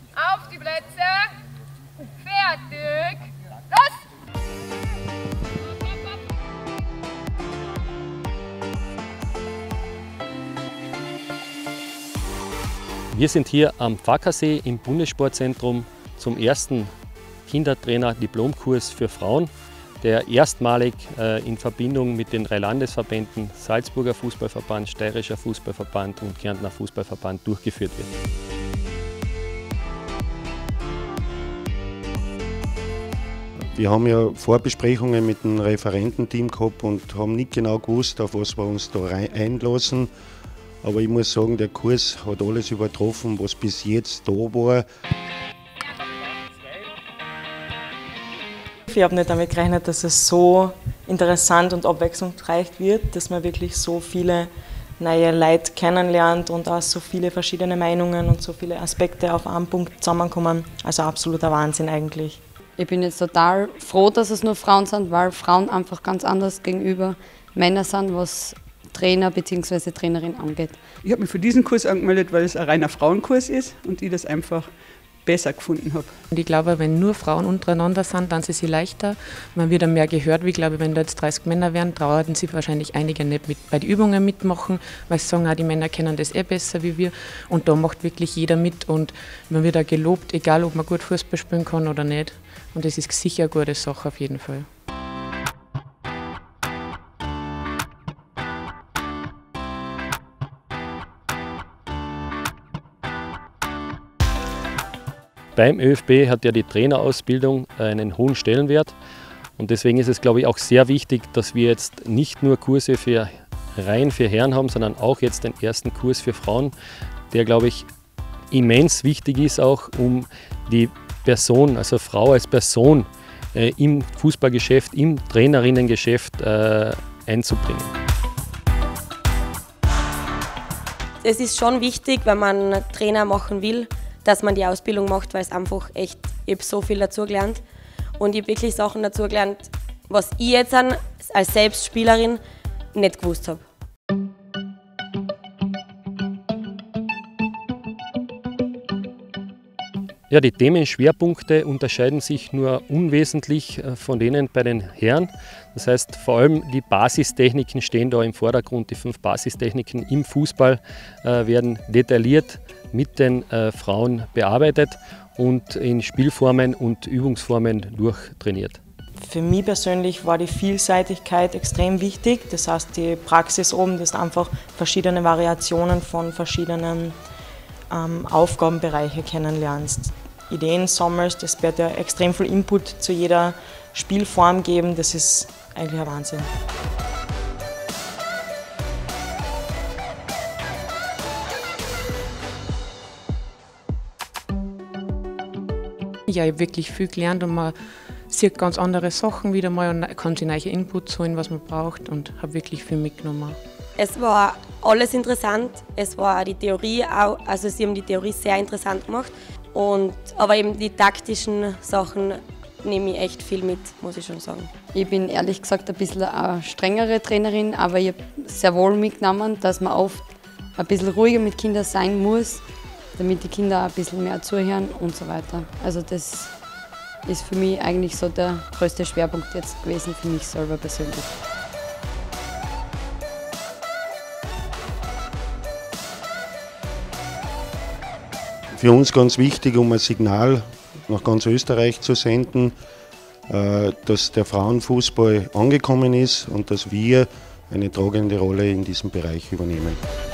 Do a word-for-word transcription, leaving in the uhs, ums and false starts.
Auf die Plätze. Fertig. Los! Wir sind hier am Pfackersee im Bundessportzentrum zum ersten Kindertrainer-Diplomkurs für Frauen, der erstmalig äh, in Verbindung mit den drei Landesverbänden Salzburger Fußballverband, Steirischer Fußballverband und Kärntner Fußballverband durchgeführt wird. Wir haben ja Vorbesprechungen mit dem Referententeam gehabt und haben nicht genau gewusst, auf was wir uns da einlassen. Aber ich muss sagen, der Kurs hat alles übertroffen, was bis jetzt da war. Ich habe nicht damit gerechnet, dass es so interessant und abwechslungsreich wird, dass man wirklich so viele neue Leute kennenlernt und auch so viele verschiedene Meinungen und so viele Aspekte auf einen Punkt zusammenkommen. Also absoluter Wahnsinn eigentlich. Ich bin jetzt total froh, dass es nur Frauen sind, weil Frauen einfach ganz anders gegenüber Männern sind, was Trainer bzw. Trainerin angeht. Ich habe mich für diesen Kurs angemeldet, weil es ein reiner Frauenkurs ist und ich das einfach besser gefunden habe. Und ich glaube, wenn nur Frauen untereinander sind, dann ist sie leichter. Man wird dann mehr gehört, wie ich glaube, wenn da jetzt dreißig Männer wären, trauen sie wahrscheinlich einige nicht mit bei den Übungen mitmachen, weil sie sagen, auch die Männer kennen das eh besser wie wir. Und da macht wirklich jeder mit und man wird auch gelobt, egal ob man gut Fußball spielen kann oder nicht. Und das ist sicher eine gute Sache auf jeden Fall. Beim ÖFB hat ja die Trainerausbildung einen hohen Stellenwert und deswegen ist es, glaube ich, auch sehr wichtig, dass wir jetzt nicht nur Kurse für rein für Herren haben, sondern auch jetzt den ersten Kurs für Frauen, der, glaube ich, immens wichtig ist, auch um die Person, also Frau als Person äh, im Fußballgeschäft, im Trainerinnengeschäft äh, einzubringen. Es ist schon wichtig, wenn man Trainer machen will, dass man die Ausbildung macht, weil es einfach echt, ich habe so viel dazugelernt und ich habe wirklich Sachen dazugelernt, was ich jetzt als Selbstspielerin nicht gewusst habe. Ja, die Themenschwerpunkte unterscheiden sich nur unwesentlich von denen bei den Herren. Das heißt, vor allem die Basistechniken stehen da im Vordergrund. Die fünf Basistechniken im Fußball äh, werden detailliert mit den äh, Frauen bearbeitet und in Spielformen und Übungsformen durchtrainiert. Für mich persönlich war die Vielseitigkeit extrem wichtig. Das heißt, die Praxis oben, dass du einfach verschiedene Variationen von verschiedenen ähm, Aufgabenbereichen kennenlernst. Ideen sammelst, das wird ja extrem viel Input zu jeder Spielform geben. Das ist eigentlich ein Wahnsinn. Ja, ich habe wirklich viel gelernt und man sieht ganz andere Sachen wieder mal und kann sich neue Inputs holen, was man braucht und habe wirklich viel mitgenommen. Es war alles interessant, es war die Theorie auch, also sie haben die Theorie sehr interessant gemacht, und, aber eben die taktischen Sachen nehme ich echt viel mit, muss ich schon sagen. Ich bin ehrlich gesagt ein bisschen eine strengere Trainerin, aber ich habe sehr wohl mitgenommen, dass man oft ein bisschen ruhiger mit Kindern sein muss, damit die Kinder ein bisschen mehr zuhören und so weiter. Also das ist für mich eigentlich so der größte Schwerpunkt jetzt gewesen, für mich selber persönlich. Für uns ganz wichtig, um ein Signal nach ganz Österreich zu senden, dass der Frauenfußball angekommen ist und dass wir eine tragende Rolle in diesem Bereich übernehmen.